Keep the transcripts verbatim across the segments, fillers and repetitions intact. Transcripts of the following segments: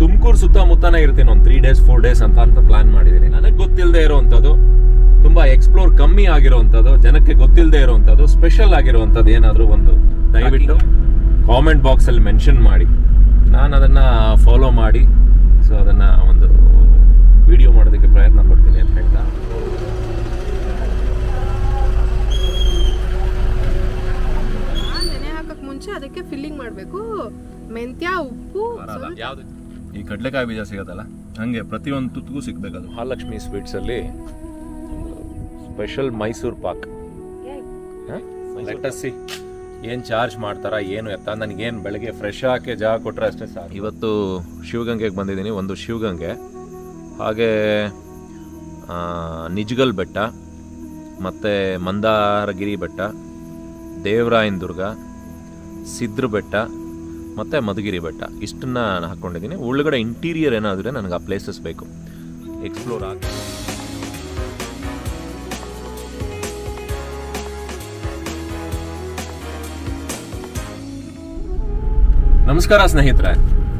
ತುಮಕೂರು ಸುತ್ತಮುತ್ತನೇ ಇರ್ತೀನಿ ಒಂದು three days four days ಅಂತ ಅಂತ ಪ್ಲಾನ್ ಮಾಡಿದ್ದೀನಿ. ನನಗೆ ಗೊತ್ತಿಲ್ಲದೆ ಇರುವಂಥದ್ದು, ತುಂಬಾ ಎಕ್ಸ್ಪ್ಲೋರ್ ಕಮ್ಮಿ ಆಗಿರುವಂಥದ್ದು, ಜನಕ್ಕೆ ಗೊತ್ತಿಲ್ಲದೆ ಇರುವಂಥದ್ದು, ಸ್ಪೆಷಲ್ ಆಗಿರುವಂಥದ್ದು ಏನಾದರೂ ಒಂದು ದಯವಿಟ್ಟು ಕಾಮೆಂಟ್ ಬಾಕ್ಸ್ ಅಲ್ಲಿ ಮೆನ್ಷನ್ ಮಾಡಿ, ನಾನು ಅದನ್ನ ಫಾಲೋ ಮಾಡಿ ಸೊ ಅದನ್ನ ಒಂದು ವಿಡಿಯೋ ಮಾಡೋದಕ್ಕೆ ಪ್ರಯತ್ನ ಪಡ್ತೀನಿ ಅಂತ ಹೇಳ್ತಾ ನೆನೆ ಹಾಕಕ್ ಮುಂಚೆ ಅದಕ್ಕೆ ಫಿಲ್ಲಿಂಗ್ ಮಾಡಬೇಕು. ಮೆಂತ್ಯ, ಉಪ್ಪು, ಯಾವುದು ಈ ಕಡಲೆಕಾಯಿ ಬೀಜ ಸಿಗೋದಲ್ಲ ಹಂಗೆ ಪ್ರತಿಯೊಂದು ತುತ್ತಿಗೂ ಸಿಗ್ಬೇಕದು. ಮಹಾಲಕ್ಷ್ಮಿ ಸ್ವೀಟ್ಸ್ ಅಲ್ಲಿ special Mysore pak. Let us see ಏನು ಚಾರ್ಜ್ ಮಾಡ್ತಾರ ಏನು ಎತ್ತ. ನನಗೇನು ಬೆಳಗ್ಗೆ ಫ್ರೆಶ್ ಹಾಕಿ ಜಾಗ ಕೊಟ್ಟರೆ ಅಷ್ಟೇ ಸಾಕು. ಇವತ್ತು ಶಿವಗಂಗೆಗೆ ಬಂದಿದ್ದೀನಿ. ಒಂದು ಶಿವಗಂಗೆ, ಹಾಗೆ ನಿಜಗಲ್ ಬೆಟ್ಟ, ಮತ್ತು ಮಂದಾರಗಿರಿ ಬೆಟ್ಟ, ದೇವರಾಯನ ದುರ್ಗ, ಸಿದ್ರ ಬೆಟ್ಟ ಮತ್ತು ಮಧುಗಿರಿ ಬೆಟ್ಟ, ಇಷ್ಟನ್ನ ನಾನು ಹಾಕ್ಕೊಂಡಿದ್ದೀನಿ. ಒಳಗಡೆ ಇಂಟೀರಿಯರ್ ಏನಾದರೆ ನನಗೆ ಆ ಪ್ಲೇಸಸ್ ಬೇಕು ಎಕ್ಸ್ಪ್ಲೋರ್ ಆಗಿ. ನಮಸ್ಕಾರ ಸ್ನೇಹಿತರೆ,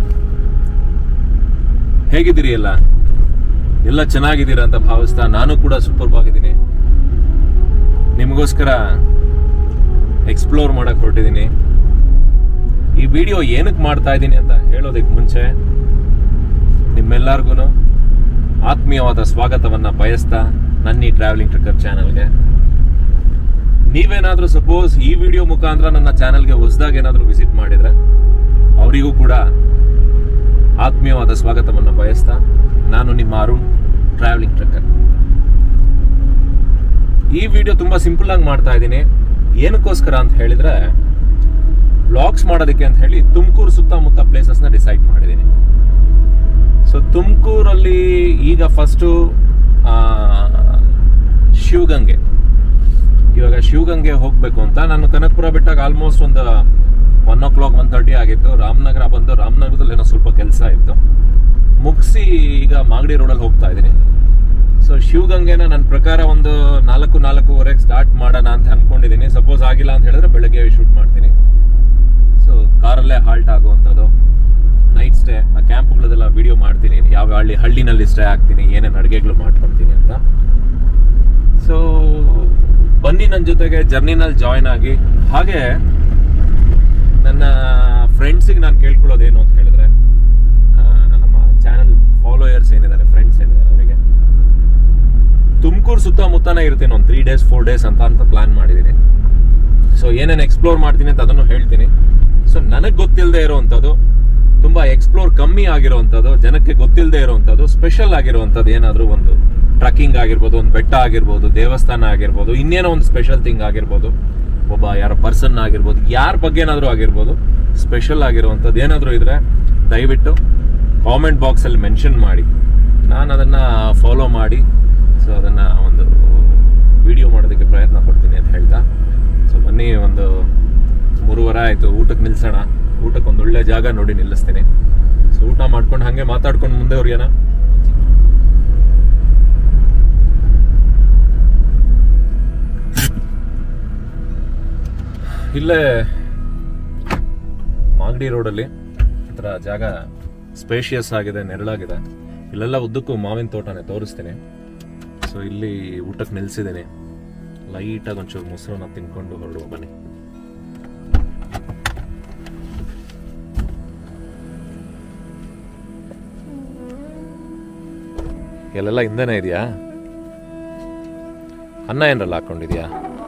ಹೇಗಿದ್ದೀರಿ? ಎಲ್ಲ ಎಲ್ಲ ಚೆನ್ನಾಗಿದ್ದೀರಾ ಅಂತ ಭಾವಿಸ್ತಾ ನಾನು ಕೂಡ ಸೂಪರ್ ಆಗಿದ್ದೀನಿ. ನಿಮಗೋಸ್ಕರ ಎಕ್ಸ್ಪ್ಲೋರ್ ಮಾಡಕ್ ಹೊರಟಿದ್ದೀನಿ. ಈ ವಿಡಿಯೋ ಏನಕ್ಕೆ ಮಾಡ್ತಾ ಇದ್ದೀನಿ ಅಂತ ಹೇಳೋದಕ್ಕೆ ಮುಂಚೆ ನಿಮ್ಮೆಲ್ಲರಿಗೂ ಆತ್ಮೀಯವಾದ ಸ್ವಾಗತವನ್ನ ಬಯಸ್ತಾ ನನ್ನ ಈ ಟ್ರಾವೆಲಿಂಗ್ ಟ್ರಕ್ಕರ್ ಚಾನಲ್ಗೆ ನೀವೇನಾದ್ರೂ ಸಪೋಸ್ ಈ ವಿಡಿಯೋ ಮುಖಾಂತರ ನನ್ನ ಚಾನಲ್ಗೆ ಹೊಸದಾಗಿ ಏನಾದರೂ ವಿಸಿಟ್ ಮಾಡಿದ್ರೆ ಅವರಿಗೂ ಕೂಡ ಆತ್ಮೀಯವಾದ ಸ್ವಾಗತವನ್ನ ಬಯಸ್ತಾ ನಾನು ನಿಮ್ಮ ಅರುಣ್ ಟ್ರಾವೆಲಿಂಗ್ ಟ್ರಕ್ಕರ್. ಈ ವಿಡಿಯೋ ತುಂಬಾ ಸಿಂಪಲ್ ಆಗಿ ಮಾಡ್ತಾ ಇದ್ದೀನಿ. ಏನಕ್ಕೋಸ್ಕರ ಅಂತ ಹೇಳಿದ್ರೆ ವ್ಲಾಗ್ಸ್ ಮಾಡೋದಕ್ಕೆ ಅಂತ ಹೇಳಿ ತುಮಕೂರು ಸುತ್ತಮುತ್ತ ಪ್ಲೇಸಸ್ನ ಡಿಸೈಡ್ ಮಾಡಿದ್ದೀನಿ. ಸೊ ತುಮಕೂರಲ್ಲಿ ಈಗ ಫಸ್ಟು ಶಿವಗಂಗೆ, ಇವಾಗ ಶಿವಗಂಗೆ ಹೋಗಬೇಕು ಅಂತ ನಾನು ಕನಕಪುರ ಬಿಟ್ಟಾಗ ಆಲ್ಮೋಸ್ಟ್ ಒಂದು one o'clock one thirty ಆಗಿತ್ತು. ರಾಮನಗರ ಬಂದು ರಾಮನಗರದಲ್ಲಿ ಏನೋ ಸ್ವಲ್ಪ ಕೆಲಸ ಇತ್ತು, ಮುಗಿಸಿ ಈಗ ಮಾಗಡಿ ರೋಡಲ್ಲಿ ಹೋಗ್ತಾ ಇದ್ದೀನಿ. ಸೊ ಶಿವಗಂಗೆನ ನನ್ನ ಪ್ರಕಾರ ಒಂದು ನಾಲ್ಕು ನಾಲ್ಕೂವರೆಗೆ ಸ್ಟಾರ್ಟ್ ಮಾಡೋಣ ಅಂತ ಅನ್ಕೊಂಡಿದ್ದೀನಿ. ಸಪೋಸ್ ಆಗಿಲ್ಲ ಅಂತ ಹೇಳಿದ್ರೆ ಬೆಳಗ್ಗೆ ಶೂಟ್ ಮಾಡ್ತೀನಿ. ಸೊ ಕಾರಲ್ಲೇ ಹಾಲ್ಟ್ ಆಗುವಂಥದ್ದು, ನೈಟ್ ಸ್ಟೇ, ಆ ಕ್ಯಾಂಪ್ಗಳದೆಲ್ಲ ವಿಡಿಯೋ ಮಾಡ್ತೀನಿ, ಯಾವ ಹಳ್ಳಿ ಹಳ್ಳಿನಲ್ಲಿ ಸ್ಟೇ ಆಗ್ತೀನಿ, ಏನೇನು ಅಡುಗೆಗಳು ಮಾಡ್ಕೊಳ್ತೀನಿ ಅಂತ. ಸೊ ಬನ್ನಿ ನನ್ನ ಜೊತೆಗೆ ಜರ್ನಿನಲ್ಲಿ ಜಾಯ್ನ್ ಆಗಿ. ಹಾಗೆ ನನ್ನ ಫ್ರೆಂಡ್ಸಿಗೆ ನಾನು ಕೇಳ್ಕೊಳ್ಳೋದೇನು ಅಂತ ಹೇಳಿದ್ರೆ, ನಮ್ಮ ಚಾನಲ್ ಫಾಲೋಯರ್ಸ್ ಏನಿದ್ದಾರೆ, ಫ್ರೆಂಡ್ಸ್ ಏನಿದ್ದಾರೆ, ಅವರಿಗೆ ತುಮಕೂರು ಸುತ್ತಮುತ್ತನೇ ಇರ್ತೀನಿ ಒಂದು ತ್ರೀ ಡೇಸ್ ಫೋರ್ ಡೇಸ್ ಅಂತ ಅಂತ ಪ್ಲಾನ್ ಮಾಡಿದ್ದೀನಿ. ಸೊ ಏನೇನು ಎಕ್ಸ್ಪ್ಲೋರ್ ಮಾಡ್ತೀನಿ ಅಂತ ಅದನ್ನು ಹೇಳ್ತೀನಿ. ಸೊ ನನಗೆ ಗೊತ್ತಿಲ್ಲದೆ ಇರುವಂಥದ್ದು, ತುಂಬಾ ಎಕ್ಸ್ಪ್ಲೋರ್ ಕಮ್ಮಿ ಆಗಿರುವಂಥದ್ದು, ಜನಕ್ಕೆ ಗೊತ್ತಿಲ್ಲದೆ ಇರುವಂಥದ್ದು, ಸ್ಪೆಷಲ್ ಆಗಿರುವಂಥದ್ದು ಏನಾದರೂ ಒಂದು ಟ್ರಕ್ಕಿಂಗ್ ಆಗಿರ್ಬೋದು, ಒಂದು ಬೆಟ್ಟ ಆಗಿರ್ಬೋದು, ದೇವಸ್ಥಾನ ಆಗಿರ್ಬೋದು, ಇನ್ನೇನೋ ಒಂದು ಸ್ಪೆಷಲ್ ಥಿಂಗ್ ಆಗಿರ್ಬೋದು, ಒಬ್ಬ ಯಾರೋ ಪರ್ಸನ್ ಆಗಿರ್ಬೋದು, ಯಾರ ಬಗ್ಗೆ ಏನಾದರೂ ಆಗಿರ್ಬೋದು, ಸ್ಪೆಷಲ್ ಆಗಿರುವಂಥದ್ದು ಏನಾದರೂ ಇದ್ರೆ ದಯವಿಟ್ಟು ಕಾಮೆಂಟ್ ಬಾಕ್ಸಲ್ಲಿ ಮೆನ್ಷನ್ ಮಾಡಿ, ನಾನು ಅದನ್ನು ಫಾಲೋ ಮಾಡಿ ಸೊ ಅದನ್ನು ಒಂದು ವಿಡಿಯೋ ಮಾಡೋದಕ್ಕೆ ಪ್ರಯತ್ನ ಪಡ್ತೀನಿ ಅಂತ ಹೇಳ್ತಾ. ಸೊ ಬನ್ನಿ, ಒಂದು ಮೂರುವರೆ ಆಯಿತು, ಊಟಕ್ಕೆ ನಿಲ್ಸೋಣ. ಊಟಕ್ಕೆ ಒಂದು ಒಳ್ಳೆ ಜಾಗ ನೋಡಿ ನಿಲ್ಲಿಸ್ತೀನಿ. ಸೊ ಊಟ ಮಾಡ್ಕೊಂಡು ಹಾಗೆ ಮಾತಾಡ್ಕೊಂಡು ಮುಂದೆ ಅವ್ರಿಗೇನ ಇಲ್ಲೇ ಮಾಗಡಿ ರೋಡಲ್ಲಿ ಒಂಥರ ಜಾಗ ಸ್ಪೇಷಿಯಸ್ ಆಗಿದೆ, ನೆರಳಾಗಿದೆ. ಇಲ್ಲೆಲ್ಲ ಉದ್ದಕ್ಕೂ ಮಾವಿನ ತೋಟನೇ, ತೋರಿಸ್ತೀನಿ. ಸೊ ಇಲ್ಲಿ ಊಟಕ್ಕೆ ನಿಲ್ಸಿದ್ದೀನಿ. ಲೈಟಾಗಿ ಒಂಚೂರು ಮೊಸರನ್ನ ತಿನ್ಕೊಂಡು ಹೊರಡುವ ಬನ್ನಿ. ಎಲ್ಲೆಲ್ಲ ಹಿಂದೆನೇ ಇದೆಯಾ? ಅನ್ನ ಏನಾರಲ್ಲ ಹಾಕೊಂಡಿದ್ಯಾ?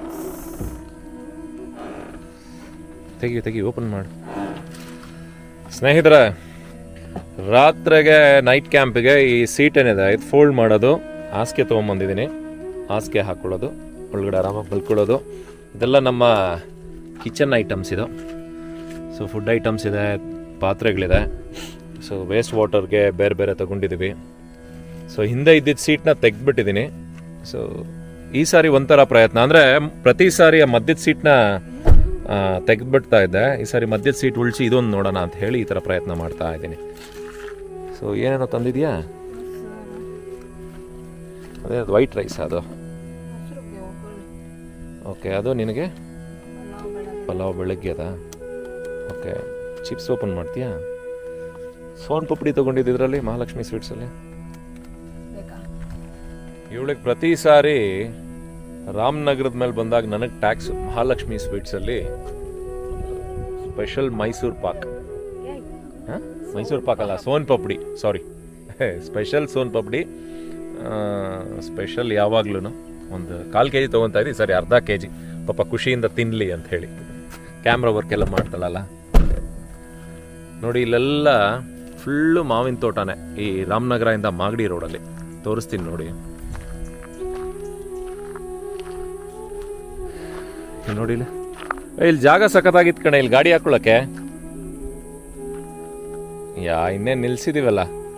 ತೆಗಿ ತೆಗಿ ಓಪನ್ ಮಾಡು. ಸ್ನೇಹಿತರೆ, ರಾತ್ರಿಗೆ ನೈಟ್ ಕ್ಯಾಂಪಿಗೆ ಈ ಸೀಟ್ ಏನಿದೆ ಇದು ಫೋಲ್ಡ್ ಮಾಡೋದು, ಹಾಸಿಗೆ ತೊಗೊಂಬಂದಿದ್ದೀನಿ. ಹಾಸಿಗೆ ಹಾಕ್ಕೊಳ್ಳೋದು, ಒಳಗಡೆ ಆರಾಮಾಗಿ ಮಲ್ಕೊಳ್ಳೋದು. ಇದೆಲ್ಲ ನಮ್ಮ ಕಿಚನ್ ಐಟಮ್ಸ್ ಇದು. ಸೊ ಫುಡ್ ಐಟಮ್ಸ್ ಇದೆ, ಪಾತ್ರೆಗಳಿದೆ. ಸೊ ವೇಸ್ಟ್ ವಾಟರ್ಗೆ ಬೇರೆ ಬೇರೆ ತಗೊಂಡಿದ್ದೀವಿ. ಸೊ ಹಿಂದೆ ಇದ್ದಿದ್ದ ಸೀಟ್ನ ತೆಗೆದ್ಬಿಟ್ಟಿದ್ದೀನಿ. ಸೊ ಈ ಸಾರಿ ಒಂಥರ ಪ್ರಯತ್ನ ಅಂದರೆ ಪ್ರತಿ ಸಾರಿ ಆ ಮಧ್ಯದ ಸೀಟ್ನ ತೆಗೆದ್ಬಿಡ್ತಾ ಇದ್ದೆ. ಈ ಸಾರಿ ಮಧ್ಯದ ಸೀಟ್ ಉಳಿಸಿ ಇದೊಂದು ನೋಡೋಣ ಅಂತ ಹೇಳಿ ಈ ಥರ ಪ್ರಯತ್ನ ಮಾಡ್ತಾ ಇದ್ದೀನಿ. ಸೊ ಏನೇನೋ ತಂದಿದ್ಯಾ? ಅದೇ ಅದು ವೈಟ್ ರೈಸ್ ಅದು. ಓಕೆ, ಅದು ನಿನಗೆ ಪಲಾವ್ ಬೆಳಗ್ಗೆ ಅದಾ? ಓಕೆ, ಚಿಪ್ಸ್ ಓಪನ್ ಮಾಡ್ತೀಯಾ? ಸೋನ್ ಪುಪ್ಪಡಿ ತಗೊಂಡಿದ್ದು ಇದರಲ್ಲಿ ಮಹಾಲಕ್ಷ್ಮಿ ಸ್ವೀಟ್ಸಲ್ಲಿ. ಇವಳಿಗೆ ಪ್ರತಿ ಸಾರಿ ರಾಮನಗರದ ಮೇಲೆ ಬಂದಾಗ ನನಗೆ ಟ್ಯಾಕ್ಸ್ ಮಹಾಲಕ್ಷ್ಮಿ ಸ್ವೀಟ್ಸಲ್ಲಿ ಸ್ಪೆಷಲ್ ಮೈಸೂರು ಪಾಕ್. ಹಾಂ ಮೈಸೂರು ಪಾಕ್ ಅಲ್ಲ, ಸೋನ್ ಪಪಡಿ, ಸಾರಿ ಸ್ಪೆಷಲ್ ಸೋನ್ ಪಪಡಿ. ಸ್ಪೆಷಲ್ ಯಾವಾಗ್ಲೂ ಒಂದು ಕಾಲು ಕೆ ಜಿ ತೊಗೊತಾ ಇದ್ದೀವಿ, ಸರಿ ಅರ್ಧ ಕೆ ಜಿ ಪಾಪ ಖುಷಿಯಿಂದ ತಿನ್ನಲಿ ಅಂತ ಹೇಳಿ. ಕ್ಯಾಮ್ರಾ ವರ್ಕ್ ಎಲ್ಲ ಮಾಡ್ತಾಳಲ್ಲ ನೋಡಿ. ಇಲ್ಲೆಲ್ಲ ಫುಲ್ಲು ಮಾವಿನ ತೋಟನೇ ಈ ರಾಮನಗರದಿಂದ ಮಾಗಡಿ ರೋಡಲ್ಲಿ. ತೋರಿಸ್ತೀನಿ ನೋಡಿ. ನೋಡಿ ಇಲ್ಲಿ ಇಲ್ಲಿ ಜಾಗ ಸಖತ್ತಾಗಿತ್ತು ಕಣೆ, ಇಲ್ಲಿ ಗಾಡಿ ಹಾಕೊಳ್ಳಕ್ಕೆ. ಯಾ ಇನ್ನೇನು ನಿಲ್ಸಿದೀವಲ್ಲ.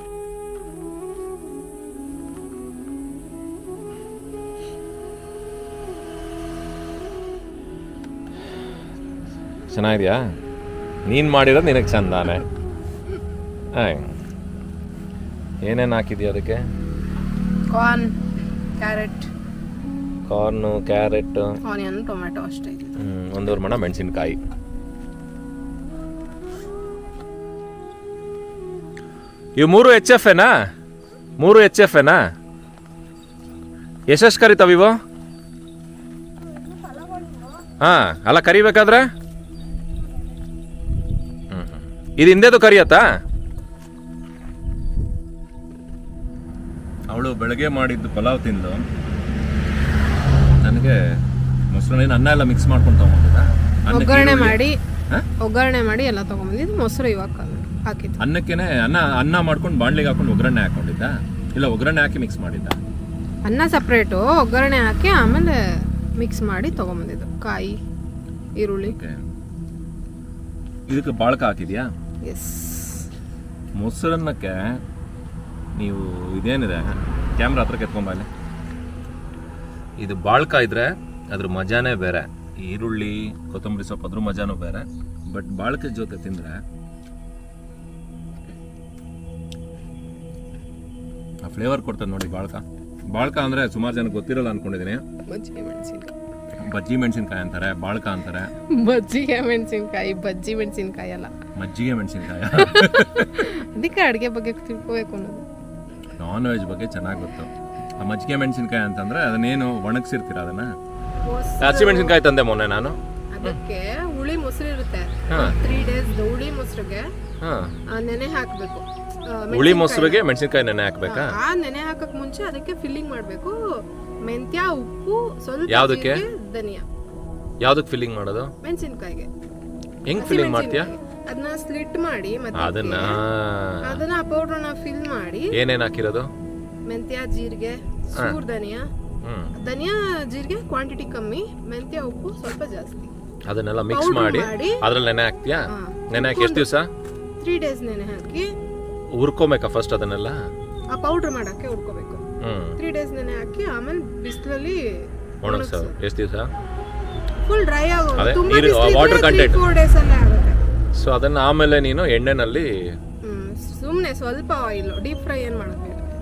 ಚೆನ್ನಾಗಿದೆಯಾ? ನೀನು ಮಾಡಿರೋದು ನಿನಗೆ ಚಂದಾನೆ. ಏನೇನು ಹಾಕಿದ್ಯಾ ಅದಕ್ಕೆ? Corn, carrot, corn, carrot, onion, tomato ಅಷ್ಟೇ. ಒಂದೂವರೆ ಮಣ ಮೆಣಸಿನ್ಕಾಯಿ. ಇವು ಮೂರು ಎಚ್ ಎಫ್ ಏನಾ? ಮೂರು ಎಚ್ ಎಫ್ ಏನಾ? ಎಷ್ಟೆಷ್ಟು ಕರಿತಾವ ಇವು? ಹಾ ಅಲ್ಲ ಕರಿಬೇಕಾದ್ರೆ ಹ್ಮ್ ಇದು ಹಿಂದೆದು ಕರಿಯತ್ತಾ? ಅವಳು ಬೆಳಗ್ಗೆ ಮಾಡಿದ್ದು ಪಲಾವ್ ತಿಂದು ನನಗೆ ಮೊಸರು ಅನ್ನ ಎಲ್ಲ ಮಿಕ್ಸ್ ಮಾಡ್ಕೊಂಡು ತಗೊಂಡಿದ್ದ. ಒಗ್ಗರಣೆ ಮಾಡಿ ಒಗ್ಗರಣೆ ಮಾಡಿ ಎಲ್ಲ ತಗೊಂಡ್ಬಂದಿದ್ದು. ಮೊಸರು ಇವಾಗ ಹಾಕಿದ್ದು. ಅನ್ನಕ್ಕೇನೆ ಅನ್ನ ಅನ್ನ ಮಾಡ್ಕೊಂಡು ಬಾಣ್ಲಿಗೆ ಹಾಕೊಂಡು ಒಗ್ಗರಣೆ ಹಾಕೊಂಡಿದ್ದ, ಇಲ್ಲ ಒಗ್ಗರಣೆ ಹಾಕಿ ಮಿಕ್ಸ್ ಮಾಡಿದ್ದ? ಅನ್ನ ಸಪ್ರೇಟು, ಒಗ್ಗರಣೆ ಹಾಕಿ ಆಮೇಲೆ ಮಿಕ್ಸ್ ಮಾಡಿ ತಗೊಂಡ್ಬಂದಿದ್ದು. ಕಾಯಿ, ಈರುಳ್ಳಿ. ಇದಕ್ಕೆ ಬಾಳ್ಕ ಹಾಕಿದ್ಯಾ? ಎಸ್. ಮೊಸರನ್ನಕ್ಕೆ ನೀವು ಇದೇನಿದೆ ಕ್ಯಾಮ್ರಾ ಹತ್ರ ಕೆತ್ಕೊಂಬಲ್ಲಿ. ಇದು ಬಾಳ್ಕ ಇದ್ರೆ ಅದ್ರ ಮಜಾನೇ ಬೇರೆ. ಈರುಳ್ಳಿ, ಕೊತ್ತಂಬರಿ ಸೊಪ್ಪು ಅದ್ರ ಮಜಾನೂ ಬೇರೆ. ಬಟ್ ಬಾಳ್ಕದ ಜೊತೆ ತಿಂದ್ರೆ ಆ ಫ್ಲೇವರ್ ಕೊಡ್ತದೆ ನೋಡಿ ಬಾಳ್ಕ. ಬಾಳ್ಕ ಅಂದ್ರೆ ಸುಮಾರು ಜನ ಗೊತ್ತಿರಲ್ಲ ಅನ್ಕೊಂಡಿದೀನಿ. ಮಜ್ಜಿಗೆ ಮೆಣಸಿನ್ಕಾಯಿ, ಬಜ್ಜಿ ಮೆಣಸಿನ್ಕಾಯಿ ಅಂತಾರೆ, ಬಾಳ್ಕ ಅಂತಾರೆ. ಮಜ್ಜಿಗೆ ಮೆಣಸಿನ್ಕಾಯಿ, ಬಜ್ಜಿ ಮೆಣಸಿನ್ಕಾಯಿ ಅಲ್ಲ, ಮಜ್ಜಿಗೆ ಮೆಣಸಿನ್ಕಾಯಿ. ಅದಕ್ಕೆ ಅಡುಗೆ ಬಗ್ಗೆ ತಿಳ್ಕೋಬೇಕು ಅನ್ನೋದು. ನಾನ್ ವೆಜ್ ಬಗ್ಗೆ ಚೆನ್ನಾಗಿ ಗೊತ್ತು. ಆ ಮಜ್ಜಿಗೆ ಮೆಣಸಿನ್ಕಾಯಿ ಅಂತಂದ್ರೆ ಅದನ್ನೇನು ಒಣಗಿಸಿರ್ತೀರ ಅದನ್ನ? ಹಸಿ ಮೆಣಸಿನ್ಕಾಯಿ ತಂದೆ ಮೊನ್ನೆ ನಾನು. ಅದಕ್ಕೆ ಹುಳಿ ಮೊಸರು ಇರುತ್ತೆ, ತ್ರೀ ಡೇಸ್ ಹುಳಿ ಮೊಸರಿಗೆ ನೆನೆ ಹಾಕ್ಬೇಕು. ಹುಳಿ ಮೊಸರಿಗೆ ಮೆಣಸಿನ್ಕಾಯಿ ನೆನೆ ಹಾಕ್ಬೇಕಾ? ಆ ನೆನೆ ಹಾಕಕ್ ಮುಂಚೆ ಅದಕ್ಕೆ ಫಿಲ್ಲಿಂಗ್ ಮಾಡ್ಬೇಕು. ಮೆಂತ್ಯ, ಉಪ್ಪು, ಸ್ವಲ್ಪ ಯಾವ್ದಕ್ಕೆ? ಧನಿಯಾ. ಯಾವ್ದಕ್ಕೆ ಫಿಲ್ಲಿಂಗ್ ಮಾಡೋದು? ಮೆಣಸಿನ್ಕಾಯಿಗೆ. ಹೆಂಗ್ ಫಿಲ್ಲಿಂಗ್ ಮಾಡ್ತೀಯಾ? ಅದನ್ನ ಸ್ಲಿಟ್ ಮಾಡಿ ಮತ್ತೆ ಅದನ್ನ ಅದನ್ನ ಆ ಪೌಡರ್ನ ಫಿಲ್ ಮಾಡಿ. ಏನೇನ್ ಹಾಕಿರೋದು? ಮೆಂತ್ಯ, ಜೀರಿಗೆ, ಸೂರ್ ಧನಿಯಾ. ಧನಿಯಾ ಜೀರಿಗೆ ಕ್ವಾಂಟಿಟಿ ಕಮ್ಮಿ, ಮೆಂತ್ಯ ಉಪ್ಪು ಸ್ವಲ್ಪ ಜಾಸ್ತಿ. ಅದನ್ನೆಲ್ಲ ಮಿಕ್ಸ್ ಮಾಡಿ ಅದ್ರಲ್ಲಿ ನೆನೆ ಹಾಕ್ತೀಯಾ? ನೆನೆ ಹಾಕಿ ಎಷ್ಟು ದಿವಸ? ತ್ರೀ ಡೇಸ್ ನೆನೆ ಹಾಕಿ ಹುರ್ಕೋಬೇಕಾ ಫಸ್ಟ್ ಅದನ್ನೆಲ್ಲ? ಆ ಪೌಡರ್ ಮಾಡಕ್ಕೆ ಹುರ್ಕೋಬೇಕು. ತ್ರೀ ಡೇಸ್ ನೆನೆ ಹಾಕಿ ಆಮೇಲೆ ಬಿಸಿಲಲ್ಲಿ ಒಣಗ್ಸೋ. ಎಷ್ಟು ದಿವಸ? ಫುಲ್ ಡ್ರೈ ಆಗೋದು. ತುಂಬಾ ನೀರು ವಾಟರ್ ಕಂಟೆಂಟ್ ಫೋರ್ ಡೇಸ್ ಅಲ್ಲೇ ಆಗುತ್ತೆ. ಸೊ ಅದನ್ನ ಆಮೇಲೆ ನೀನು ಎಣ್ಣೆನಲ್ಲಿ ಸುಮ್ಮನೆ ಸ್ವಲ್ಪ ಆಯಿಲ್, ಡೀಪ್ ಫ್ರೈ ಏನು ಮಾಡೋದು.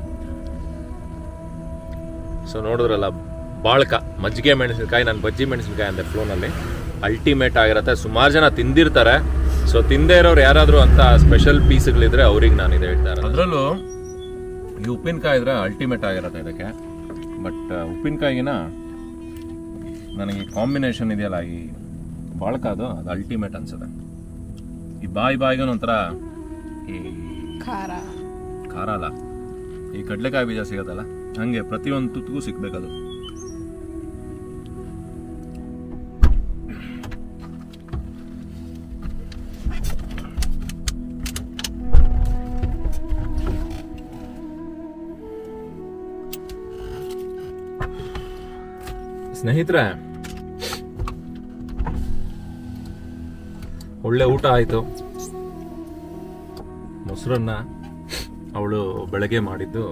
ಸೊ ನೋಡಿದ್ರಲ್ಲ ಬಾಳ್ಕ ಮಜ್ಜಿಗೆ ಮೆಣಸಿನ್ಕಾಯಿ. ನಾನು ಬಜ್ಜಿ ಮೆಣಸಿನ್ಕಾಯಿ ಅಂದೆ ಫ್ಲೋನಲ್ಲಿ. ಅಲ್ಟಿಮೇಟ್ ಆಗಿರತ್ತೆ, ಸುಮಾರು ಜನ ತಿಂದಿರ್ತಾರೆ. ಸೊ ತಿಂದೇ ಇರೋರು ಯಾರಾದರೂ ಅಂತ ಸ್ಪೆಷಲ್ ಪೀಸ್ಗಳಿದ್ರೆ ಅವ್ರಿಗೆ ನಾನು ಇದು ಹೇಳ್ತಾರೆ. ಅದರಲ್ಲೂ ಈ ಉಪ್ಪಿನಕಾಯಿ ಇದ್ರೆ ಅಲ್ಟಿಮೇಟ್ ಆಗಿರತ್ತೆ ಇದಕ್ಕೆ. ಬಟ್ ಉಪ್ಪಿನಕಾಯಿಗಿನ ನನಗೆ ಕಾಂಬಿನೇಷನ್ ಇದೆಯಲ್ಲ ಈ ಬಾಳ್ಕ, ಅದು ಅದು ಅಲ್ಟಿಮೇಟ್ ಅನ್ಸುತ್ತೆ. ಈ ಬಾಯಿ ಬಾಯಿಗೂ ಒಂಥರ ಈ ಖಾರ ಖಾರ ಅಲ್ಲ, ಈ ಕಡಲೆಕಾಯಿ ಬೀಜ ಸಿಗೋದಲ್ಲ ಹಂಗೆ ಪ್ರತಿಯೊಂದು ತುತ್ತಿಗೂ ಸಿಗ್ಬೇಕದು. ಸ್ನೇಹಿತರೆ, ಒಳ್ಳೆ ಊಟ ಆಯಿತು. ಮೊಸರನ್ನ ಅವಳು ಬೆಳಗ್ಗೆ ಮಾಡಿದ್ದು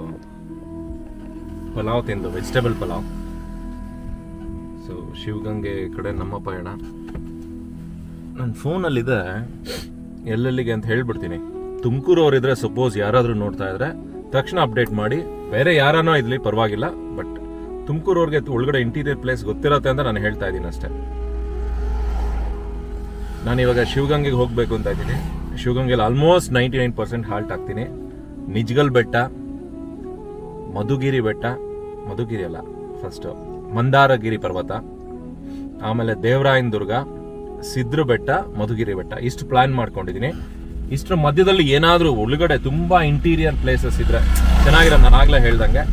ಪಲಾವ್ ತಿಂದು, ವೆಜಿಟೇಬಲ್ ಪಲಾವ್. ಸೊ ಶಿವಗಂಗೆ ಕಡೆ ನಮ್ಮ ಪಯಣ. ನನ್ನ ಫೋನಲ್ಲಿದೆ ಎಲ್ಲೆಲ್ಲಿಗೆ ಅಂತ ಹೇಳ್ಬಿಡ್ತೀನಿ. ತುಮಕೂರು ಅವರಿದ್ರೆ ಸಪೋಸ್ ಯಾರಾದರೂ ನೋಡ್ತಾ ಇದ್ರೆ ತಕ್ಷಣ ಅಪ್ಡೇಟ್ ಮಾಡಿ. ಬೇರೆ ಯಾರನೋ ಇದ್ಲಿ ಪರವಾಗಿಲ್ಲ, ಬಟ್ ತುಮಕೂರು ಅವ್ರಿಗೆ ಒಳಗಡೆ ಇಂಟೀರಿಯರ್ ಪ್ಲೇಸ್ ಗೊತ್ತಿರತ್ತೆ ಅಂತ ನಾನು ಹೇಳ್ತಾ ಇದ್ದೀನಿ ಅಷ್ಟೇ. ನಾನು ಇವಾಗ ಶಿವಗಂಗೆಗೆ ಹೋಗ್ಬೇಕು ಅಂತ ಇದ್ದೀನಿ. ಶಿವಗಂಗೆಯಲ್ಲಿ almost ninety nine percent halt ಆಗ್ತೀನಿ. ನಿಜ್ಗಲ್ ಬೆಟ್ಟ, ಮಧುಗಿರಿ ಬೆಟ್ಟ, ಮಧುಗಿರಿ ಅಲ್ಲ ಫಸ್ಟ್ ಮಂದಾರಗಿರಿ ಪರ್ವತ, ಆಮೇಲೆ ದೇವರಾಯನ ದುರ್ಗ, ಸಿದ್ರ ಬೆಟ್ಟ, ಮಧುಗಿರಿ ಬೆಟ್ಟ, ಇಷ್ಟು ಪ್ಲಾನ್ ಮಾಡ್ಕೊಂಡಿದ್ದೀನಿ. ಇಷ್ಟರ ಮಧ್ಯದಲ್ಲಿ ಏನಾದರೂ ಒಳಗಡೆ ತುಂಬಾ ಇಂಟೀರಿಯರ್ ಪ್ಲೇಸಸ್ ಇದ್ರೆ ಚೆನ್ನಾಗಿರೋ, ನಾನು ಆಗ್ಲೇ ಹೇಳ್ದಂಗೆ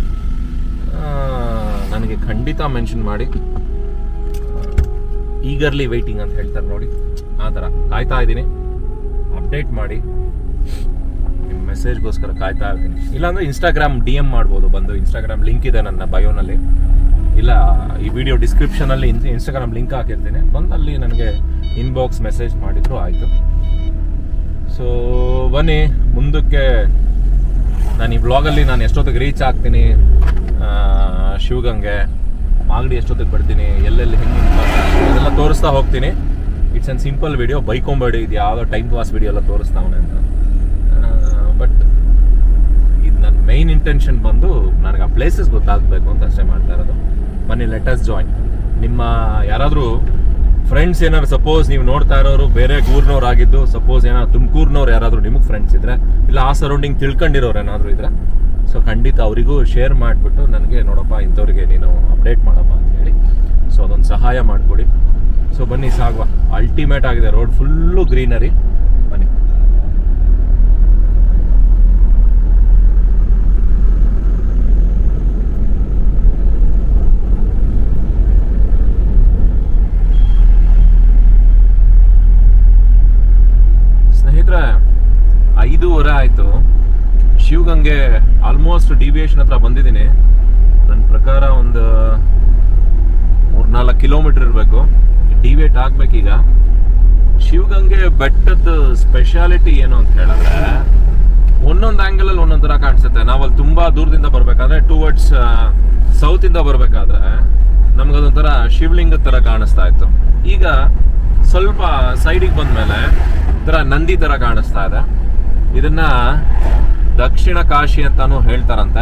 ನನಗೆ ಖಂಡಿತ ಮೆನ್ಷನ್ ಮಾಡಿ. ಈಗರ್ಲಿ ವೆಯ್ಟಿಂಗ್ ಅಂತ ಹೇಳ್ತಾರೆ ನೋಡಿ, ಆ ಥರ ಕಾಯ್ತಾ ಇದ್ದೀನಿ. ಅಪ್ಡೇಟ್ ಮಾಡಿ, ನಿಮ್ಮ ಮೆಸೇಜ್ಗೋಸ್ಕರ ಕಾಯ್ತಾ ಇರ್ತೀನಿ. ಇಲ್ಲಾಂದ್ರೆ ಇನ್ಸ್ಟಾಗ್ರಾಮ್ ಡಿ ಎಮ್ ಮಾಡ್ಬೋದು ಬಂದು. ಇನ್ಸ್ಟಾಗ್ರಾಮ್ ಲಿಂಕ್ ಇದೆ ನನ್ನ ಬಯೋನಲ್ಲಿ, ಇಲ್ಲ ಈ ವಿಡಿಯೋ ಡಿಸ್ಕ್ರಿಪ್ಷನಲ್ಲಿ ಇನ್ಸ್ಟಾಗ್ರಾಮ್ ಲಿಂಕ್ ಹಾಕಿರ್ತೀನಿ, ಬಂದು ಅಲ್ಲಿ ನನಗೆ ಇನ್ಬಾಕ್ಸ್ ಮೆಸೇಜ್ ಮಾಡಿದ್ರು ಆಯಿತು. ಸೊ ಬನ್ನಿ ಮುಂದಕ್ಕೆ. ನಾನು ಈ ವ್ಲಾಗಲ್ಲಿ ನಾನು ಎಷ್ಟೊತ್ತಿಗೆ ರೀಚ್ ಆಗ್ತೀನಿ ಶಿವಗಂಗೆ, ಮಾಗಡಿ ಎಷ್ಟೊತ್ತಿಗೆ ಬರ್ತೀನಿ, ಎಲ್ಲೆಲ್ಲಿ ಹೆಂಗೆ ಅದೆಲ್ಲ ತೋರಿಸ್ತಾ ಹೋಗ್ತೀನಿ. ಇಟ್ಸ್ ಅನ್ ಸಿಂಪಲ್ ವಿಡಿಯೋ, ಬೈಕೊಂಬೇಡಿ ಇದು ಯಾವುದೋ ಟೈಮ್ ಪಾಸ್ ವಿಡಿಯೋ ಎಲ್ಲ ತೋರಿಸ್ತಾವನೆ ಅಂತ. ಬಟ್ ಇದು ನನ್ನ ಮೈನ್ ಇಂಟೆನ್ಷನ್ ಬಂದು ನನಗೆ ಆ ಪ್ಲೇಸಸ್ ಗೊತ್ತಾಗಬೇಕು ಅಂತ ಅಷ್ಟೇ ಮಾಡ್ತಾ ಇರೋದು. ಬನ್ನಿ, ಲೆಟ್ ಅಸ್ ಜಾಯಿನ್. ನಿಮ್ಮ ಯಾರಾದರೂ ಫ್ರೆಂಡ್ಸ್ ಏನಾದ್ರು ಸಪೋಸ್ ನೀವು ನೋಡ್ತಾ ಇರೋರು ಬೇರೆ ಊರ್ನವ್ರು ಆಗಿದ್ದು, ಸಪೋಸ್ ಏನಾದ್ರು ತುಮಕೂರ್ನವ್ರು ಯಾರಾದರೂ ನಿಮಗೆ ಫ್ರೆಂಡ್ಸ್ ಇದ್ರೆ, ಇಲ್ಲ ಆ ಸರೌಂಡಿಂಗ್ ತಿಳ್ಕೊಂಡಿರೋರು ಏನಾದರೂ ಇದ್ರೆ, ಸೊ ಖಂಡಿತ ಅವರಿಗೂ ಶೇರ್ ಮಾಡಿಬಿಟ್ಟು ನನಗೆ ನೋಡಪ್ಪ ಇಂಥವ್ರಿಗೆ ನೀನು ಅಪ್ಡೇಟ್ ಮಾಡಪ್ಪ ಅಂತ ಹೇಳಿ, ಸೊ ಅದೊಂದು ಸಹಾಯ ಮಾಡಿಕೊಡಿ. ಸೊ ಬನ್ನಿ ಸಾಗುವ. ಅಲ್ಟಿಮೇಟ್ ಆಗಿದೆ ರೋಡ್, ಫುಲ್ಲು ಗ್ರೀನರಿ. ಬನ್ನಿ. ಸ್ನೇಹಿತರೆ, ಐದೂವರೆ ಆಯಿತು. ಶಿವಗಂಗೆ ಆಲ್ಮೋಸ್ಟ್ ಡಿವಿಯೇಷನ್ ಹತ್ರ ಬಂದಿದ್ದೀನಿ. ನನ್ನ ಪ್ರಕಾರ ಒಂದು ಮೂರ್ನಾಲ್ಕು ಕಿಲೋಮೀಟರ್ ಇರಬೇಕು, ಡಿವಿಯೇಟ್ ಆಗ್ಬೇಕೀಗ. ಶಿವಗಂಗೆ ಬೆಟ್ಟದ ಸ್ಪೆಷಾಲಿಟಿ ಏನು ಅಂತ ಹೇಳಿದ್ರೆ, ಒಂದೊಂದು ಆಂಗಲ್ ಅಲ್ಲಿ ಒಂದೊಂದು ತರ ಕಾಣಿಸುತ್ತೆ. ನಾವಲ್ಲಿ ತುಂಬಾ ದೂರದಿಂದ ಬರ್ಬೇಕಾದ್ರೆ, ಟುವರ್ಡ್ಸ್ ಸೌತ್ ಇಂದ ಬರ್ಬೇಕಾದ್ರೆ ನಮ್ಗದೊಂಥರ ಶಿವಲಿಂಗದ ತರ ಕಾಣಿಸ್ತಾ ಇತ್ತು. ಈಗ ಸ್ವಲ್ಪ ಸೈಡಿಗೆ ಬಂದ್ಮೇಲೆ ತರ ನಂದಿ ತರ ಕಾಣಿಸ್ತಾ ಇದೆ. ಇದನ್ನ ದಕ್ಷಿಣ ಕಾಶಿ ಅಂತಾನು ಹೇಳ್ತಾರಂತೆ.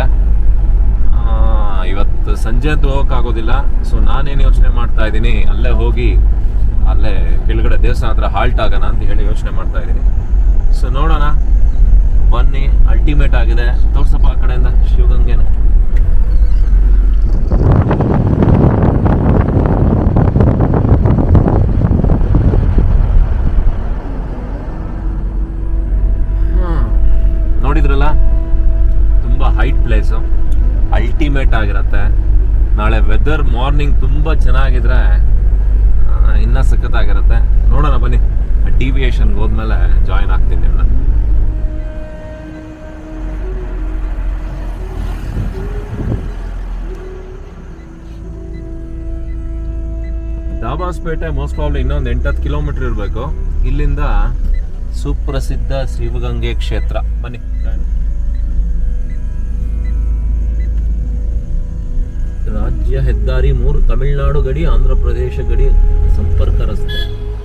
ಇವತ್ತು ಸಂಜೆ ಅಂತೂ ಹೋಗೋಕ್ಕಾಗೋದಿಲ್ಲ. ಸೊ ನಾನೇನು ಯೋಚನೆ ಮಾಡ್ತಾ ಇದ್ದೀನಿ, ಅಲ್ಲೇ ಹೋಗಿ ಅಲ್ಲೇ ಕೆಳಗಡೆ ದೇವಸ್ಥಾನ ಹತ್ರ ಹಾಲ್ಟ್ ಆಗೋಣ ಅಂತ ಹೇಳಿ ಯೋಚನೆ ಮಾಡ್ತಾ ಇದ್ದೀನಿ. ಸೊ ನೋಡೋಣ ಬನ್ನಿ. ಅಲ್ಟಿಮೇಟ್ ಆಗಿದೆ. ತೋರ್ಸಪ್ಪ ಆ ಕಡೆಯಿಂದ ಶಿವಗಂಗೆನ. ನೋಡಿದ್ರಲ್ಲ, ತುಂಬಾ ಹೈಟ್ ಪ್ಲೇಸು, ಅಲ್ಟಿಮೇಟ್ ಆಗಿರತ್ತೆ. ನಾಳೆ ವೆದರ್ ಮಾರ್ನಿಂಗ್ ತುಂಬಾ ಚೆನ್ನಾಗಿದ್ರೆ ಇನ್ನ ಸಖತ್ತಾಗಿರುತ್ತೆ. ನೋಡೋಣ ಬನ್ನಿ, ಡಿವಿಯೇಷನ್ಗೆ ಹೋದ್ಮೇಲೆ ಜಾಯಿನ್ ಆಗ್ತೀನಿ ನಿಮ್ಮನ್ನ. ದಾಬಾಸ್ಪೇಟೆ ಮೋಸ್ಟ್ ಪ್ರಾಬ್ಲಿ ಇನ್ನೊಂದು ಎಂಟತ್ತು ಕಿಲೋಮೀಟರ್ ಇರಬೇಕು ಇಲ್ಲಿಂದ. ಸುಪ್ರಸಿದ್ಧ ಶಿವಗಂಗೆ ಕ್ಷೇತ್ರ. ಬನ್ನಿ. ರಾಜ್ಯ ಹೆದ್ದಾರಿ ಮೂರು, ತಮಿಳುನಾಡು ಗಡಿ, ಆಂಧ್ರ ಪ್ರದೇಶ ಗಡಿ ಸಂಪರ್ಕ ರಸ್ತೆ.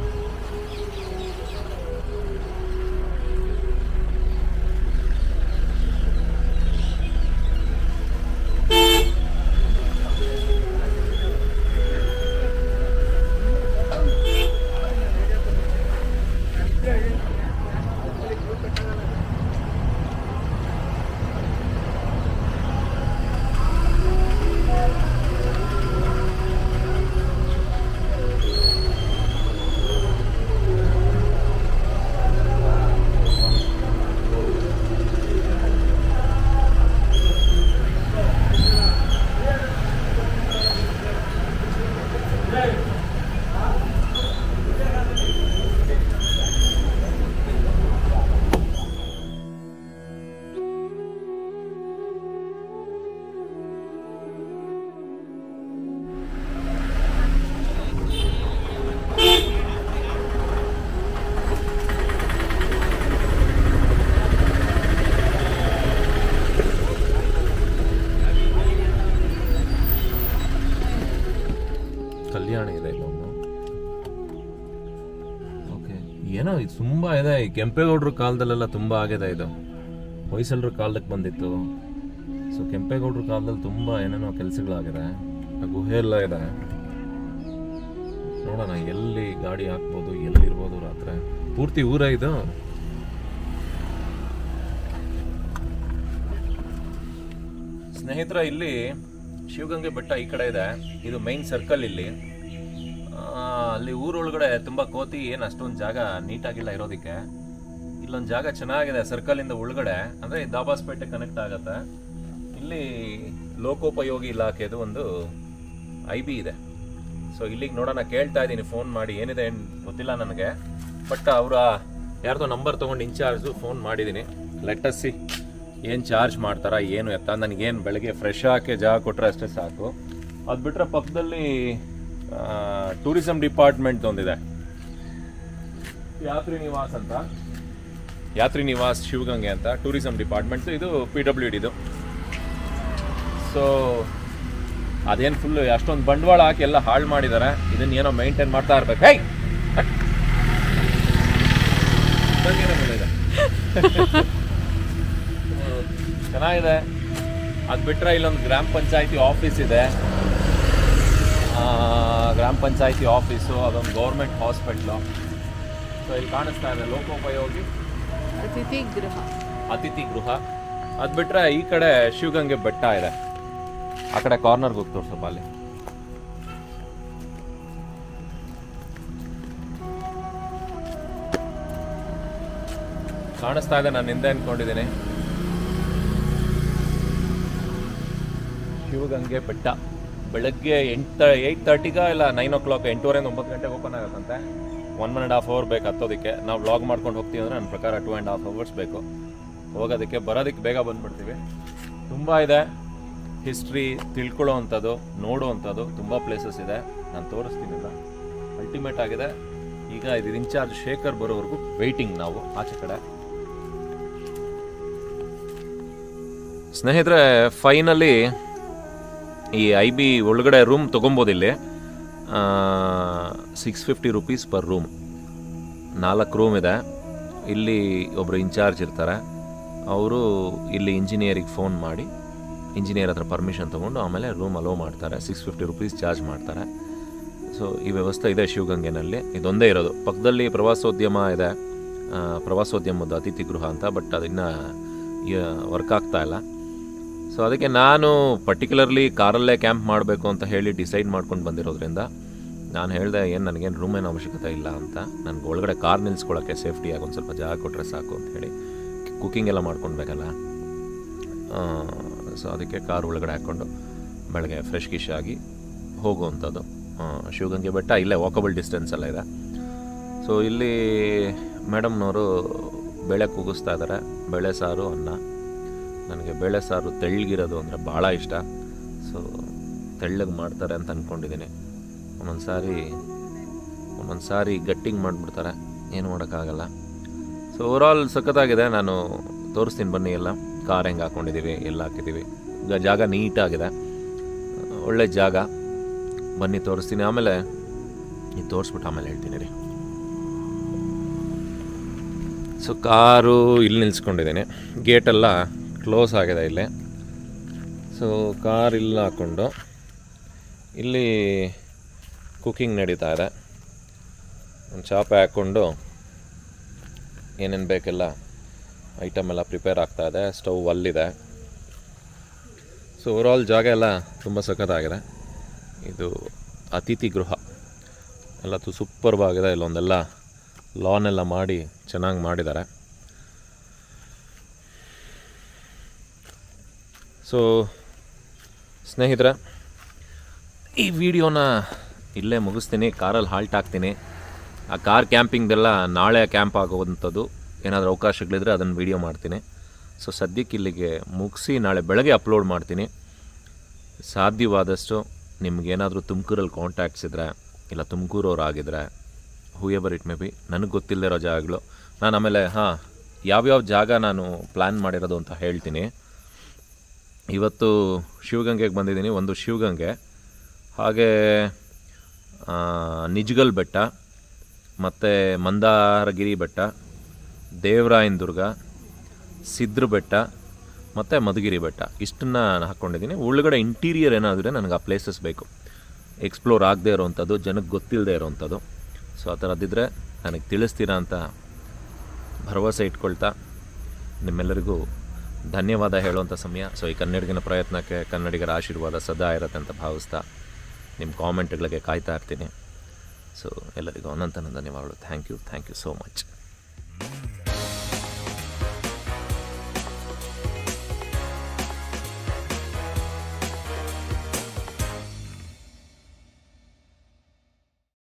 ಕಲ್ಯಾಣ ಇದೆ ಇಲ್ಲೊಂದು. ಓಕೆ, ಏನೋ ಇದು ತುಂಬಾ ಇದೆ. ಕೆಂಪೇಗೌಡರ ಕಾಲದಲ್ಲೆಲ್ಲ ತುಂಬಾ ಆಗಿದೆ ಇದು. ಹೊಯ್ಸಳರ ಕಾಲಕ್ಕೆ ಬಂದಿತ್ತು. ಸೊ ಕೆಂಪೇಗೌಡರ ಕಾಲದಲ್ಲಿ ತುಂಬಾ ಏನೇನೋ ಕೆಲಸಗಳಾಗಿದೆ. ಗುಹೆ ಎಲ್ಲ ಇದೆ. ನೋಡೋಣ ಎಲ್ಲಿ ಗಾಡಿ ಹಾಕ್ಬೋದು, ಎಲ್ಲಿರ್ಬೋದು ರಾತ್ರಿ. ಪೂರ್ತಿ ಊರ ಇದು. ಸ್ನೇಹಿತರ, ಇಲ್ಲಿ ಶಿವಗಂಗೆ ಬೆಟ್ಟ ಈ ಕಡೆ ಇದೆ, ಇದು ಮೈನ್ ಸರ್ಕಲ್. ಇಲ್ಲಿ ಅಲ್ಲಿ ಊರೊಳಗಡೆ ತುಂಬಾ ಕೋತಿ, ಏನು ಅಷ್ಟೊಂದು ಜಾಗ ನೀಟಾಗಿಲ್ಲ ಇರೋದಕ್ಕೆ. ಇಲ್ಲೊಂದು ಜಾಗ ಚೆನ್ನಾಗಿದೆ ಸರ್ಕಲ್ ಇಂದ ಒಳಗಡೆ, ಅಂದ್ರೆ ದಾಬಾಸ್ಪೇಟೆ ಕನೆಕ್ಟ್ ಆಗತ್ತೆ. ಇಲ್ಲಿ ಲೋಕೋಪಯೋಗಿ ಇಲಾಖೆದು ಒಂದು ಐ ಬಿ ಇದೆ. ಸೊ ಇಲ್ಲಿಗೆ ನೋಡೋಣ ಕೇಳ್ತಾ ಇದ್ದೀನಿ ಫೋನ್ ಮಾಡಿ, ಏನಿದೆ ಏನು ಗೊತ್ತಿಲ್ಲ ನನಗೆ. ಬಟ್ ಅವರ ಯಾರ್ದೋ ನಂಬರ್ ತೊಗೊಂಡು ಇನ್ಚಾರ್ಜು ಫೋನ್ ಮಾಡಿದ್ದೀನಿ. ಲೆಟಸ್ಸಿ ಏನು ಚಾರ್ಜ್ ಮಾಡ್ತಾರಾ ಏನು ಎತ್ತ. ನನಗೇನು ಬೆಳಗ್ಗೆ ಫ್ರೆಶ್ ಹಾಕಿ ಜಾಗ ಕೊಟ್ಟರೆ ಅಷ್ಟೇ ಸಾಕು. ಅದು ಬಿಟ್ಟರೆ ಪಕ್ಕದಲ್ಲಿ ಟೂರಿಸಂ ಡಿಪಾರ್ಟ್ಮೆಂಟ್ ಒಂದಿದೆ, ಯಾತ್ರಿ ನಿವಾಸ್ ಅಂತ, ಯಾತ್ರಿ ನಿವಾಸ್ ಶಿವಗಂಗೆ ಅಂತ ಟೂರಿಸಂ ಡಿಪಾರ್ಟ್ಮೆಂಟ್. ಇದು ಪಿ ಡಬ್ಲ್ಯೂ ಡಿದು. ಸೊ ಅದೇನು ಫುಲ್ ಅಷ್ಟೊಂದು ಬಂಡವಾಳ ಹಾಕಿ ಎಲ್ಲ ಹಾಳು ಮಾಡಿದ್ದಾರೆ. ಇದನ್ನ ಏನೋ ಮೇಂಟೈನ್ ಮಾಡ್ತಾ ಇರ್ಬೇಕು. ಹೇ ಚೆನ್ನಾಗಿದೆ. ಅದು ಬಿಟ್ಟರೆ ಇಲ್ಲೊಂದು ಗ್ರಾಮ ಪಂಚಾಯತಿ ಆಫೀಸ್ ಇದೆ, ಗ್ರಾಮ ಪಂಚಾಯತಿ ಆಫೀಸು, ಅದೊಂದು ಗೌರ್ಮೆಂಟ್ ಹಾಸ್ಪಿಟ್ಲು. ಸೊ ಇಲ್ಲಿ ಕಾಣಿಸ್ತಾ ಇದೆ ಲೋಕೋಪಯೋಗಿ ಅತಿಥಿ ಗೃಹ. ಅತಿಥಿ ಗೃಹ. ಅದು ಬಿಟ್ಟರೆ ಈ ಕಡೆ ಶಿವಗಂಗೆ ಬೆಟ್ಟ ಇದೆ. ಆ ಕಡೆ ಕಾರ್ನರ್ಗೆ ಹೋಗಿ ತೋರ್ಸಪ್ಪ. ಅಲ್ಲಿ ಕಾಣಿಸ್ತಾ ಇದೆ, ನಾನು ಹಿಂದೆ ಅನ್ಕೊಂಡಿದ್ದೀನಿ ಶಿವಗಂಗೆ ಬೆಟ್ಟ. ಬೆಳಗ್ಗೆ ಎಂಟು ಏಯ್ಟ್ ತರ್ಟಿಗ ಇಲ್ಲ ನೈನ್ ಓ ಕ್ಲಾಕ್ ಎಂಟೂವರೆಯಿಂದ ಒಂಬತ್ತು ಗಂಟೆಗೆ ಓಪನ್ ಆಗುತ್ತಂತೆ. One one and half hour ಬೇಕು ಹತ್ತೋದಕ್ಕೆ. ನಾವು ವ್ಲಾಗ್ ಮಾಡ್ಕೊಂಡು ಹೋಗ್ತೀವಿ ಅಂದರೆ ನನ್ನ ಪ್ರಕಾರ ಟೂ ಆ್ಯಂಡ್ ಹಾಫ್ ಅವರ್ಸ್ ಬೇಕು ಹೋಗೋದಕ್ಕೆ. ಬರೋದಕ್ಕೆ ಬೇಗ ಬಂದುಬಿಡ್ತೀವಿ. ತುಂಬ ಇದೆ ಹಿಸ್ಟ್ರಿ ತಿಳ್ಕೊಳ್ಳೋ ಅಂಥದ್ದು, ನೋಡೋ ಅಂಥದ್ದು ತುಂಬ ಪ್ಲೇಸಸ್ ಇದೆ. ನಾನು ತೋರಿಸ್ತೀನಿಲ್ಲ, ಅಲ್ಟಿಮೇಟ್ ಆಗಿದೆ. ಈಗ ಇದು ಇನ್ಚಾರ್ಜ್ ಶೇಖರ್ ಬರೋವರೆಗೂ ವೆಯ್ಟಿಂಗ್ ನಾವು ಆಚೆ ಕಡೆ. ಸ್ನೇಹಿತರೆ, ಫೈನಲಿ ಈ ಐ ಬಿ ಒಳಗಡೆ ರೂಮ್ ತೊಗೊಬೋದು. ಇಲ್ಲಿ six fifty rupees per room, ನಾಲ್ಕು ರೂಮ್ ಇದೆ. ಇಲ್ಲಿ ಒಬ್ಬರು ಇನ್ಚಾರ್ಜ್ ಇರ್ತಾರೆ, ಅವರು ಇಲ್ಲಿ ಇಂಜಿನಿಯರಿಗೆ ಫೋನ್ ಮಾಡಿ ಇಂಜಿನಿಯರ್ ಹತ್ರ ಪರ್ಮಿಷನ್ ತೊಗೊಂಡು ಆಮೇಲೆ ರೂಮ್ ಅಲೋ ಮಾಡ್ತಾರೆ. ಸಿಕ್ಸ್ ಫಿಫ್ಟಿ ರುಪೀಸ್ ಚಾರ್ಜ್ ಮಾಡ್ತಾರೆ. ಸೊ ಈ ವ್ಯವಸ್ಥೆ ಇದೆ ಶಿವಗಂಗೆನಲ್ಲಿ. ಇದೊಂದೇ ಇರೋದು. ಪಕ್ಕದಲ್ಲಿ ಪ್ರವಾಸೋದ್ಯಮ ಇದೆ, ಪ್ರವಾಸೋದ್ಯಮದ ಅತಿಥಿ ಗೃಹ ಅಂತ, ಬಟ್ ಅದನ್ನು ವರ್ಕ್ ಆಗ್ತಾ ಇಲ್ಲ. ಸೊ ಅದಕ್ಕೆ ನಾನು ಪರ್ಟಿಕ್ಯುಲರ್ಲಿ ಕಾರಲ್ಲೇ ಕ್ಯಾಂಪ್ ಮಾಡಬೇಕು ಅಂತ ಹೇಳಿ ಡಿಸೈಡ್ ಮಾಡ್ಕೊಂಡು ಬಂದಿರೋದ್ರಿಂದ ನಾನು ಹೇಳಿದೆ, ಏನು ನನಗೇನು ರೂಮೇನು ಅವಶ್ಯಕತೆ ಇಲ್ಲ ಅಂತ. ನನಗೆ ಒಳಗಡೆ ಕಾರ್ ನಿಲ್ಲಿಸ್ಕೊಳ್ಳೋಕ್ಕೆ ಸೇಫ್ಟಿಯಾಗಿ ಒಂದು ಸ್ವಲ್ಪ ಜಾಗ ಕೊಟ್ಟರೆ ಸಾಕು ಅಂತ ಹೇಳಿ. ಕುಕ್ಕಿಂಗ್ ಎಲ್ಲ ಮಾಡ್ಕೊಳ್ಬೇಕಲ್ಲ, ಸೊ ಅದಕ್ಕೆ ಕಾರ್ ಒಳಗಡೆ ಹಾಕ್ಕೊಂಡು ಬೆಳಗ್ಗೆ ಫ್ರೆಶ್ ಗಿಶ್ ಆಗಿ ಹೋಗುವಂಥದ್ದು. ಶಿವಗಂಗೆ ಬೆಟ್ಟ ಇಲ್ಲೇ ವಾಕಬಲ್ ಡಿಸ್ಟೆನ್ಸ್ ಎಲ್ಲ ಇದೆ. ಸೊ ಇಲ್ಲಿ ಮೇಡಮ್ನವರು ಬೇಳೆ ಕೂಗಿಸ್ತಾ ಇದ್ದಾರೆ. ಬೇಳೆ ಸಾರು, ಅನ್ನ. ನನಗೆ ಬೇಳೆ ಸಾರು ತೆಳ್ಳಗಿರೋದು ಅಂದರೆ ಭಾಳ ಇಷ್ಟ. ಸೊ ತೆಳ್ಳಗೆ ಮಾಡ್ತಾರೆ ಅಂತ ಅಂದ್ಕೊಂಡಿದ್ದೀನಿ. ಒಂದೊಂದು ಸಾರಿ ಒಂದೊಂದು ಸಾರಿ ಗಟ್ಟಿಗೆ ಮಾಡಿಬಿಡ್ತಾರೆ, ಏನು ಮಾಡೋಕ್ಕಾಗಲ್ಲ. ಸೊ ಓವರಾಲ್ ಸಖತ್ತಾಗಿದೆ. ನಾನು ತೋರಿಸ್ತೀನಿ ಬನ್ನಿ ಎಲ್ಲ. ಕಾರ್ ಹೆಂಗೆ ಹಾಕ್ಕೊಂಡಿದ್ದೀವಿ, ಎಲ್ಲ ಹಾಕಿದ್ದೀವಿ. ಈಗ ಜಾಗ ನೀಟಾಗಿದೆ, ಒಳ್ಳೆ ಜಾಗ. ಬನ್ನಿ ತೋರಿಸ್ತೀನಿ. ಆಮೇಲೆ ನೀವು ತೋರಿಸ್ಬಿಟ್ಟು ಆಮೇಲೆ ಹೇಳ್ತೀನಿ ರೀ. ಸೊ ಕಾರು ಇಲ್ಲಿ ನಿಲ್ಸ್ಕೊಂಡಿದ್ದೀನಿ. ಗೇಟೆಲ್ಲ ಕ್ಲೋಸ್ ಆಗಿದೆ ಇಲ್ಲಿ. ಸೊ ಕಾರ್ ಇಲ್ಲಿ ಹಾಕ್ಕೊಂಡು ಇಲ್ಲಿ ಕುಕ್ಕಿಂಗ್ ನಡೀತಾ ಇದೆ. ಒಂದು ಚಾಪೆ ಹಾಕ್ಕೊಂಡು ಏನೇನು ಬೇಕೆಲ್ಲ ಐಟಮ್ ಎಲ್ಲ ಪ್ರಿಪೇರ್ ಆಗ್ತಾ ಇದೆ. ಸ್ಟವ್ ಅಲ್ಲಿದೆ. ಸೊ ಓವರಾಲ್ ಜಾಗ ಎಲ್ಲ ತುಂಬ ಸಖತ್ತಾಗಿದೆ. ಇದು ಅತಿಥಿ ಗೃಹ ಎಲ್ಲ ತು ಸೂಪರ್ಬ್ ಆಗಿದೆ. ಇಲ್ಲೊಂದೆಲ್ಲ ಲಾನ್ ಎಲ್ಲ ಮಾಡಿ ಚೆನ್ನಾಗಿ ಮಾಡಿದ್ದಾರೆ. ಸೊ ಸ್ನೇಹಿತರೆ, ಈ ವಿಡಿಯೋನ ಇಲ್ಲೇ ಮುಗಿಸ್ತೀನಿ. ಕಾರಲ್ಲಿ ಹಾಲ್ಟ್ ಹಾಕ್ತೀನಿ. ಆ ಕಾರ್ ಕ್ಯಾಂಪಿಂಗ್ದೆಲ್ಲ ನಾಳೆ ಕ್ಯಾಂಪ್ ಆಗೋವಂಥದ್ದು ಏನಾದರೂ ಅವಕಾಶಗಳಿದ್ರೆ ಅದನ್ನು ವೀಡಿಯೋ ಮಾಡ್ತೀನಿ. ಸೊ ಸದ್ಯಕ್ಕೆ ಇಲ್ಲಿಗೆ ಮುಗಿಸಿ ನಾಳೆ ಬೆಳಗ್ಗೆ ಅಪ್ಲೋಡ್ ಮಾಡ್ತೀನಿ. ಸಾಧ್ಯವಾದಷ್ಟು ನಿಮಗೇನಾದರೂ ತುಮಕೂರಲ್ಲಿ ಕಾಂಟ್ಯಾಕ್ಟ್ಸ್ ಇದ್ದರೆ, ಇಲ್ಲ ತುಮಕೂರವ್ರು ಆಗಿದ್ರೆ, whoever it may be, ನನಗೆ ಗೊತ್ತಿಲ್ಲದೆ ಇರೋ ಜಾಗಗಳು ನಾನು ಆಮೇಲೆ ಹಾಂ ಯಾವ್ಯಾವ ಜಾಗ ನಾನು ಪ್ಲ್ಯಾನ್ ಮಾಡಿರೋದು ಅಂತ ಹೇಳ್ತೀನಿ. ಇವತ್ತು ಶಿವಗಂಗೆಗೆ ಬಂದಿದ್ದೀನಿ. ಒಂದು ಶಿವಗಂಗೆ, ಹಾಗೆ ನಿಜಗಲ್ ಬೆಟ್ಟ, ಮತ್ತು ಮಂದಾರಗಿರಿ ಬೆಟ್ಟ, ದೇವರಾಯನ ದುರ್ಗ, ಸಿದ್ರ ಬೆಟ್ಟ ಮತ್ತು ಮಧುಗಿರಿ ಬೆಟ್ಟ. ಇಷ್ಟನ್ನು ನಾನು ಹಾಕ್ಕೊಂಡಿದ್ದೀನಿ. ಒಳಗಡೆ ಇಂಟೀರಿಯರ್ ಏನಾದರೆ ನನಗೆ ಆ ಪ್ಲೇಸಸ್ ಬೇಕು, ಎಕ್ಸ್ಪ್ಲೋರ್ ಆಗದೆ ಇರೋವಂಥದ್ದು, ಜನಕ್ಕೆ ಗೊತ್ತಿಲ್ಲದೆ ಇರೋವಂಥದ್ದು. ಸೊ ಆ ಥರದ್ದಿದ್ದರೆ ನನಗೆ ತಿಳಿಸ್ತೀರಾ ಅಂತ ಭರವಸೆ ಇಟ್ಕೊಳ್ತಾ ನಿಮ್ಮೆಲ್ಲರಿಗೂ ಧನ್ಯವಾದ ಹೇಳುವಂಥ ಸಮಯ. ಸೊ ಈ ಕನ್ನಡಿಗನ ಪ್ರಯತ್ನಕ್ಕೆ ಕನ್ನಡಿಗರ ಆಶೀರ್ವಾದ ಸದಾ ಇರುತ್ತೆ ಅಂತ ಭಾವಿಸ್ತಾ ನಿಮ್ಮ ಕಾಮೆಂಟ್ಗಳಿಗೆ ಕಾಯ್ತಾ ಇರ್ತೀನಿ. ಸೊ ಎಲ್ಲರಿಗೂ ಅನಂತ ಧನ್ಯವಾದಗಳು. Thank you thank you so much.